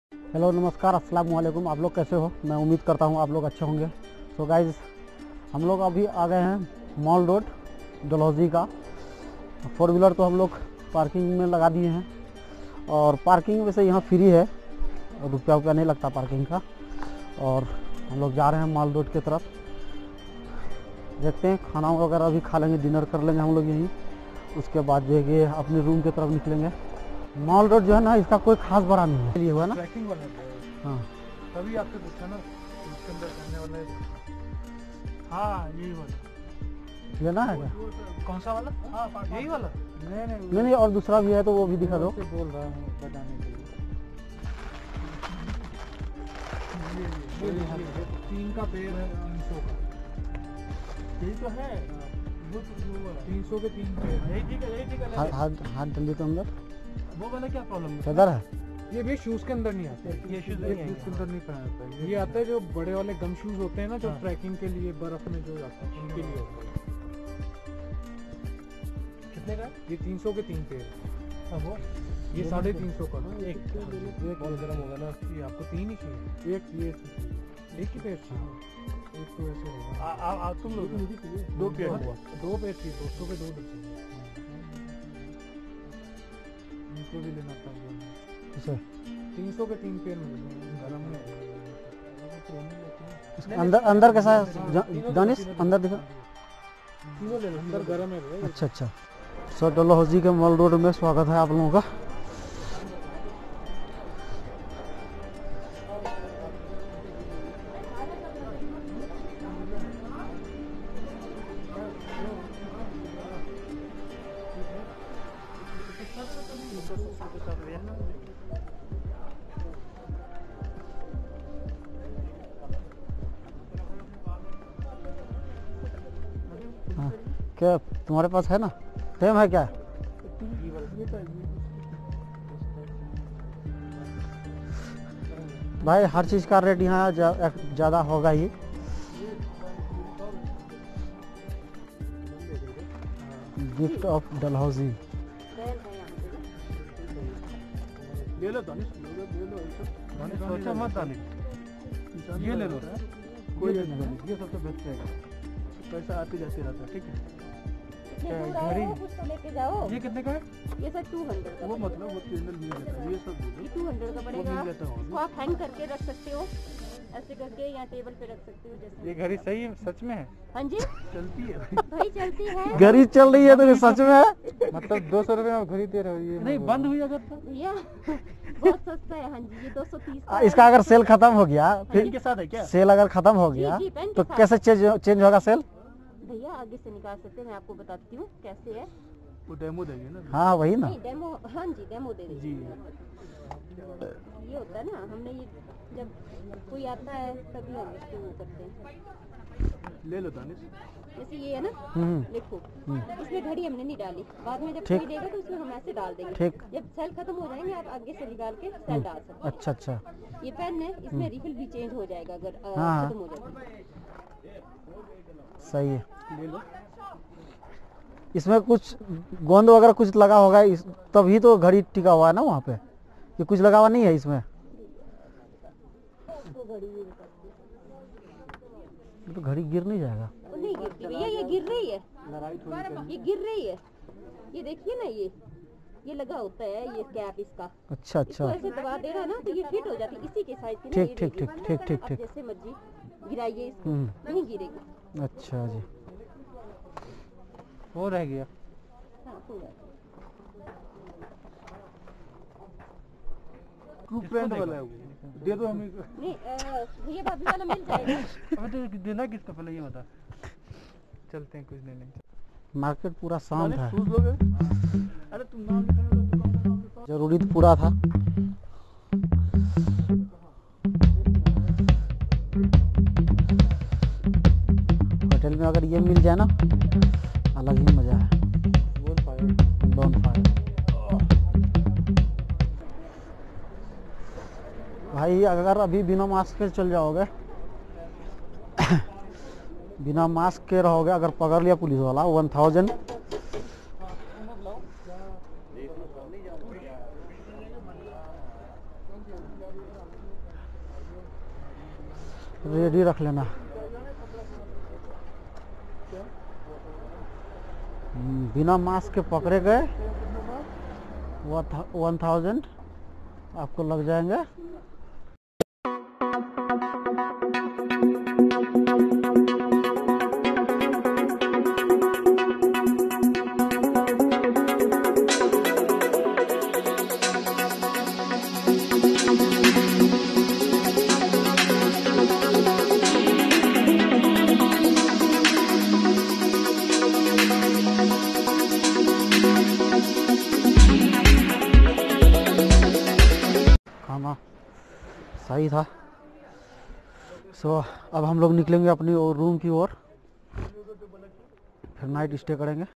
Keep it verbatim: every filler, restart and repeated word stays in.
Hello नमस्कार अस्सलाम वालेकुम। आप लोग कैसे हो? मैं उम्मीद करता हूँ आप लोग अच्छे होंगे। सो गाइज, हम लोग अभी आ गए हैं मॉल रोड डलहौजी का। फोर व्हीलर तो हम लोग पार्किंग में लगा दिए हैं और पार्किंग वैसे यहाँ फ्री है, रुपया रुपया नहीं लगता पार्किंग का। और हम लोग जा रहे हैं मॉल रोड की तरफ। देखते हैं, खाना वगैरह भी खा लेंगे, डिनर कर लेंगे हम लोग यहीं। उसके बाद जो है अपने रूम की तरफ निकलेंगे। मॉल रोड जो है ना, इसका कोई खास बड़ा नहीं है, ये हुआ ना ट्रैकिंग वाला हाँ तभी आपसे पूछा ना उसके अंदर करने वाला है। हाँ यही वाला लेना है क्या? कौन सा वाला? हाँ यही वाला। नहीं नहीं नहीं नहीं, और दूसरा भी है तो वो भी दिखा दो। बोल रहा हूँ बताने के लिए। ये ये तीन का पेड़ है, तीन सौ का। यही तो है, तीन सौ के तीन पेड़। यही ठीक है, यही ठीक है। हाथ हाथ हाथ डली तो अंदर वो वाला क्या प्रॉब्लम है? किधर है? ये भी शूज के अंदर नहीं आते। ये शूज के अंदर नहीं पहनता है। ये आते हैं जो बड़े वाले गम शूज होते हैं ना, जो ट्रैकिंग के लिए बर्फ में जो जाते हैं उनके लिए होते हैं। कितने का? ये तीन सौ के तीन पेड़। अब वो ये साढ़े तीन सौ का। एक बहुत गर्म होगा ना, ये आपको तीन ही चाहिए। एक ये एक ही पेड़ चाहिए। एक तो ऐसे होगा। तुम लोग दो पेड़ हुआ, दो पेड़ चाहिए। दो सौ के दो चाहिए। इनको भी लेना था। तीन सौ के तीन पेड़ में गरम में अंदर अंदर कैसा है दानिश? अंदर दिखा। तीनों ले लो, अंदर गरम है। अच्छा अच्छा। सो डलहौजी के मॉल रोड में स्वागत है आप लोगों का। हाँ, क्या तुम्हारे पास है ना? सेम है क्या? भाई हर चीज का रेट यहाँ ज्यादा होगा ही। Gift of Dalhousie. ले लो दानिश, ले लो दानिश, सोचा मत दानिश, ये ले लो। कोई नहीं, ये सबसे बेस्ट है। पैसा आते जाते रहता है। ठीक है, घड़ी लेके जाओ। ये कितने का है? ये सर टू हंड्रेड का। वो मतलब वो चैनल मिल जाता है। ये सब ये टू हंड्रेड का पड़ेगा। इसको आप हैंग करके रख सकते हो, ऐसे करके यहाँ टेबल पे रख सकते हो जैसे। ये घड़ी सही है, सच में है? हाँ जी चलती है भाई, चलती है। घड़ी चल रही है तो ये सच में है? मतलब दो सौ रुपए में घड़ी दे रहे हो? ये नहीं बंद हुई अगर तो भैया बहुत सस्ता है। हाँ जी, ये दो सौ तीस आ, इसका अगर सेल खत्म हो गया फिर के साथ है क्या? सेल अगर खत्म हो गया जी, जी, पेन के तो साथ। कैसे चेंज चेंज होगा सेल? भैया आगे से निकाल सकते हैं, मैं आपको बताती हूँ कैसे है। वो डेमो देंगे ना। हाँ वही ना। नहीं डेमो, हाँ जी डेमो दे जी। दीजिए। ये होता है ना, हमने ये जब कोई आता है तभी हम इसको वो करते हैं। ले लो दानिश। जैसे ये है ना, हम्म देखो इसमें घड़ी हमने नहीं डाली, बाद में जब ठीक। कोई देगा तो उसमें हम ऐसे डाल देंगे। ठीक। जब सेल खत्म हो जाएंगे आप आगे से निकाल के सेल डाल सकते हैं। अच्छा अच्छा। ये पेन है, इसमें रिफिल भी चेंज हो जाएगा अगर अ, हाँ। खत्म हो जाएगा। सही है। ले लो। इसमें कुछ गोंद वगैरह कुछ लगा होगा इस, तभी तो घड़ी टिका हुआ है ना वहाँ पे। ये कुछ लगा हुआ नहीं है इसमें? तो घड़ी ये निकालती है। तो घड़ी गिर नहीं जाएगा? तो नहीं गिरती भैया, ये गिर रही है, लड़ाई थोड़ी ये गिर रही है। ये देखिए ना, ये ये लगा होता है ये कैप इसका। अच्छा इसको अच्छा। ऐसे दबा देना ना तो ये फिट हो जाती है इसी के साइज की ना। ठीक ये ठीक ठीक देखिए। ठीक ठीक आप ठीक। जैसे मर्जी गिराइए इसको, हम्म। नहीं गिरेगी। अच्छा जी। वो रह गया। हाँ, पूरा। ट्रू फ्रेंड वाला है वो। दे दो हमें। नहीं अ, भैया भाभी वाला मिल जाएगा। अबे तो देना किसका पहले ये बता। चलते हैं कुछ लेने। मार्केट पूरा शांत है। शूज लोगे? अरे तुम नाम लिखा है, दुकान का नाम लिखा। जरूरी तो पूरा था। होटल में अगर ये मिल जाए ना, अलग ही मजा है। Bonfire। भाई अगर अभी बिना मास्क के चल जाओगे बिना मास्क के रहोगे, अगर पकड़ लिया पुलिस वाला वन थाउजेंड रेडी रख लेना। बिना मास्क के पकड़े गए वन थाउजेंड आपको लग जाएंगे। खाना सही था। सो अब हम लोग निकलेंगे अपनी रूम की ओर, फिर नाइट स्टे करेंगे।